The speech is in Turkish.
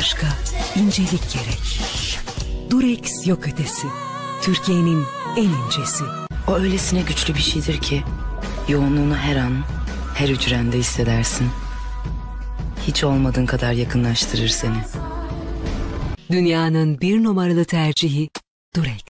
başka, incelik gerek. Durex yok ötesi. Türkiye'nin en incesi. O öylesine güçlü bir şeydir ki yoğunluğunu her an, her hücrende hissedersin. Hiç olmadığın kadar yakınlaştırır seni. Dünyanın bir numaralı tercihi Durex.